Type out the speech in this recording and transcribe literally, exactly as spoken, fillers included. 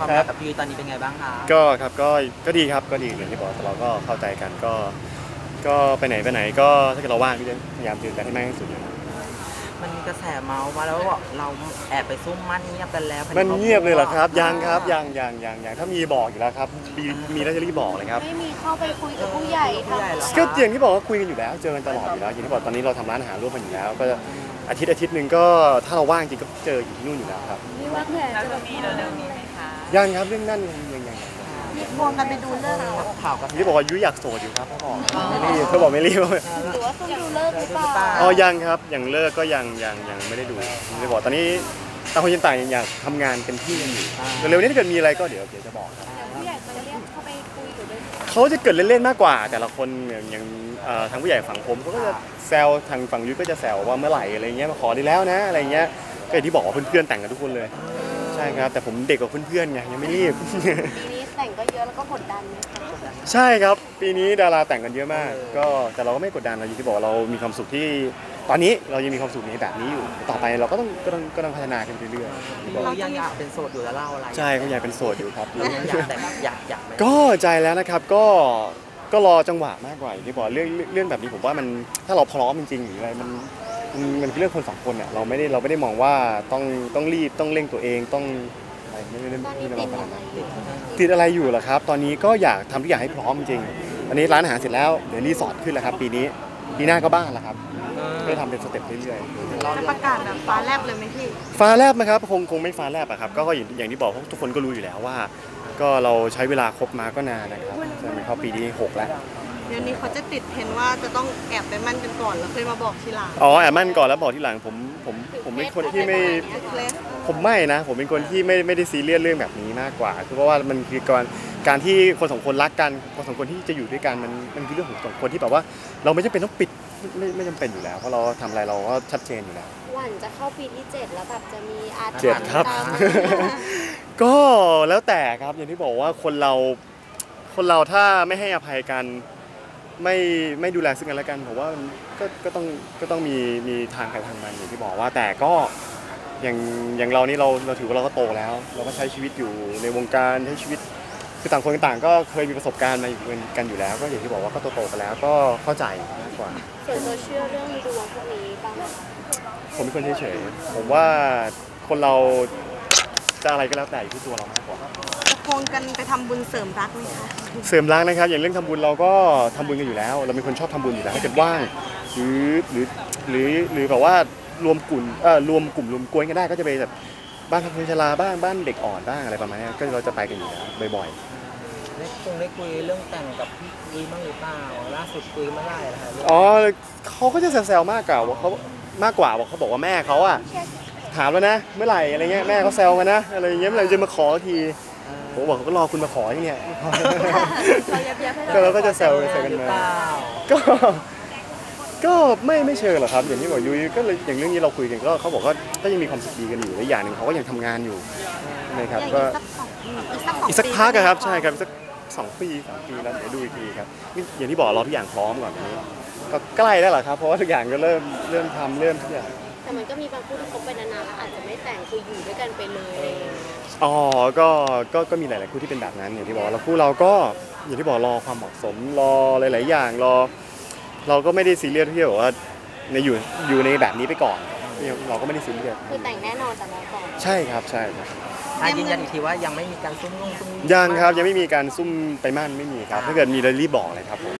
ความรักกับพี่ยุ้ยตอนนี้เป็นไงบ้างคะก็ครับก็ก็ดีครับก็ดีอย่างที่บอกเราก็เข้าใจกันก็ก็ไปไหนไปไหนก็ถ้าเกิดเราว่างก็จะพยายามดื่มกันให้มากที่สุดนะครับมันมีกระแสเมาส์มาแล้วว่าเราแอบไปซุ่มมั่นเงียบกันแล้วมันเงียบเลยเหรอครับยังครับยังยังยังยังถ้ามีบอกอยู่แล้วครับมีมีแล้วจะรีบบอกเลยครับไม่มีเข้าไปคุยกับผู้ใหญ่ทำก็อย่างที่บอกว่าคุยกันอยู่แล้วเจอกันตลอดอยู่แล้วอย่างที่บอกตอนนี้เราทำร้านอาหารร่วมกันอยู่แล้วก็อาทิตย์อาทิตย์หนึ่งก็ถ้าเราว่างจริงก็เจออยู่ที่นู่นอยู่แล้วครับมีวางแผนจะแบบมีเร็วๆนี้ไหมคะยังครับเรื่องนั้นยังยังยังมีควงกันไปดูเลิกษ์ข่าวกับที่บอกว่ายุ้ยอยากโสดอยู่ครับเขาบอกไม่รีบเขาบอกไม่รีบหรือว่าซุ่มดูเลิกษ์หรือเปล่าอ๋อยังครับยังเลิกก็ยังยังยังไม่ได้ดูไม่บอกตอนนี้ต่างคนยังต่างยังอยากทำงานเป็นที่กันอยู่เร็วๆนี้ถ้าเกิดมีอะไรก็เดี๋ยวเดี๋ยวจะบอกครับผู้ใหญ่จะเรียกเข้าไปคุยหรือด้วยเขาจะเกิดเล่นๆมากกว่าแต่ละคนอย่างอย่างเอ่อทางผู้ใหญ่ฝั่งผมเขาก็จะแซวทางฝั่งยุ้ยก็จะแซวว่าเมื่อไหร่อะไรเงี้ยมาขอได้แล้วนะอะไรเงี้ยก็อย่างที่บอกว่าเพื่อนๆแต่งกันทุกคนเลยใช่ครับแต่ผมเด็กกว่าเพื่อนๆไงยังไม่รีบปีนี้แต่งก็เยอะแล้วก็กดดันไหมคะใช่ครับปีนี้ดาราแต่งกันเยอะมากก็แต่เราก็ไม่กดดันเราอย่างที่บอกเรามีความสุขที่ตอนนี้เรายังมีความสุขในแบบนี้อยู่ต่อไปเราก็ต้องก็ต้องก็ต้องพัฒนาขึ้นเรื่อยๆเรายังอยากเป็นโสดอยู่แล้วเล่าอะไรใช่เขาอยากเป็นโสดอยู่ครับเรายังอยากแต่อยากอยากก็ใจแล้วนะครับก็ก็รอจังหวะมากกว่าอย่างที่บอกเรื่องเรื่องแบบนี้ผมว่ามันถ้าเราพร้อมจริงๆหรืออะไรมันมันมันเป็นเรื่องคนสองคนเนี่ยเราไม่ได้เราไม่ได้มองว่าต้องต้องรีบต้องเร่งตัวเองต้องอะไรไม่ได้ตอนไม่นี้ได้ติมดองขอะนาดไรนั้นอยู่ติดอะไรอยู่เหรอครับ ตอนนี้ก็อยากทำทุกอย่างให้พร้อมจริงๆตอนนี้ร้านอาหารเสร็จแล้วเดี๋ยวรีสอร์ทขึ้นแล้วครับปีนี้ปีหน้าก็บ้านแล้วครับก็ทำเป็นสเต็ปเรื่อยๆจะประกาศแบบฟ้าแลบเลยไหมพี่ฟ้าแลบนะครับคงคงไม่ฟ้าแลบอะครับก็ก็อย่างอย่างที่บอกเพราะทุกคนก็รู้อยู่แล้วว่า ก็เราใช้เวลาคบมาก็นานนะครับใช่ไหมเข้าปีที่หกแล้วเดี๋ยวนี้เขาจะติดเทรนว่าจะต้องแอบไปมั่นกันก่อนแล้วค่อยมาบอกทีหลังอ๋อแอบมั่นก่อนแล้วบอกทีหลังผมผมผมเป็นคนที่ไม่เคล็ดผมไม่นะ ผมเป็นคนที่ไม่ไม่ได้ซีเรียสเรื่องแบบนี้มากกว่าคือเพราะว่ามันคือการการที่คนสองคนรักกันคนสองคนที่จะอยู่ด้วยกันมันมันคือเรื่องของสองคนที่แบบว่า เราไม่จำเป็นต้องปิดไม่ไม่จำเป็นอยู่แล้วเพราะเราทำอะไรเราก็ชัดเจนอยู่แล้วหวันจะเข้าปีที่เจ็ดแล้วแบบจะมีอาถรรพ์เจ็ดครับตามก็แล้วแต่ครับอย่างที่บอกว่าคนเราคนเราถ้าไม่ให้อภัยกันไม่ไม่ดูแลซึ่งกันและกันผมว่ามันก็ก็ต้องก็ต้องมีมีทางใครทางมันอย่างที่บอกว่าแต่ก็อย่างอย่างเรานี่เราเราถือว่าเราก็โตแล้ว เราก็ใช้ชีวิตอยู่ในวงการใช้ชีวิตคือต่างคนต่างก็เคยมีประสบการณ์มาอยู่กันอยู่แล้ว ก็อย่างที่บอกว่าก็โตๆกันแล้วก็เข้าใจมากกว่าส่วนโซเชียลเรื่องดวงพวกนี้บ้างไหมผมเป็นคนเฉยๆผมว่าคนเราจะอะไรก็แล้วแต่อยู่ที่ตัวเรามากกว่าจะควงกันไปทำบุญเสริมรักไหมคะเสริมรักนะครับอย่างเรื่องทำบุญเราก็ทำบุญกันอยู่แล้ว เราเป็นคนชอบทำบุญอยู่แล้วถ้าเกิดว่างหรือหรือหรือหรือแบบว่ารวมกลุ่มเอ่อรวมกลุ่มรวมกวนกันได้ก็จะไปแบบบ้านพักคนชราบ้างบ้านเด็กอ่อนบ้างอะไรประมาณนี้ก็เราจะไปกันอยู่แล้วบ่อยได้คงได้คุยเรื่องแต่งกับพี่ยุ้ยบ้างหรือเปล่าล่าสุดคุยเมื่อไหร่ล่ะคะๆอ๋อเขาก็จะแซวๆมากกว่าว่าเขามากกว่าบอกเขาบอกว่าแม่เขาอะถามแล้วนะเมื่อไหร่อะไรเงี้ยแม่เขาแซวมานะอะไรเงี้ยเมื่อไหร่จะมาขอทีผมบอกเขาก็รอคุณมาขออย่างเงี้ยเรายับยั้งให้ก็เราเราก็จะแซวแซวกันมา ก็ก็ไม่ไม่เชิงหรอกครับอย่างที่บอกยุ้ยก็เลยอย่างเรื่องนี้เราคุยกันก็เขาบอกว่าก็ยังมีความสุขดีกันอยู่และอย่างหนึ่งเขาก็ยังทำงานอยู่นะครับอย่างก็อีกสักสองอีกสักสองอีกสักพักอะครับใช่ครับอีกสักสองปีสามปีแล้วเดี๋ยวดูอีกทีครับนี่อย่างที่บอกเราทุกอย่างพร้อมก่อนนี้ก็ใกล้แล้วแหละครับเพราะว่าทุกอย่างก็เริ่มเริ่มทำเริ่มทุกอย่างแต่มันก็มีบางคู่ที่คบไปนานๆแล้วอาจจะไม่แต่งคืออยู่ด้วยกันไปเลยอะไรอย่างเงี้ยอ๋อก็ก็ก็มีหลายๆคู่ที่เป็นแบบนั้นอย่างที่บอกแล้วคู่เราก็อย่างที่บอกรอความเหมาะสมรอหลายๆอย่างรอ เราก็ไม่ได้ซีเรียสที่แบบว่าในอยู่อยู่ในแบบนี้ไปก่อนเราก็ไม่ได้ซีเรียสคือแต่งแน่นอนแต่รอก่อนใช่ครับใช่ครับอ่ะยืนยันอีกทีว่ายังไม่มีการซุ่มนุ่งซุ่มยังครับยังไม่มีการซุ่มไปมั่นไม่มีครับถ้าเกิดมีเรารีบบอกเลยครับผม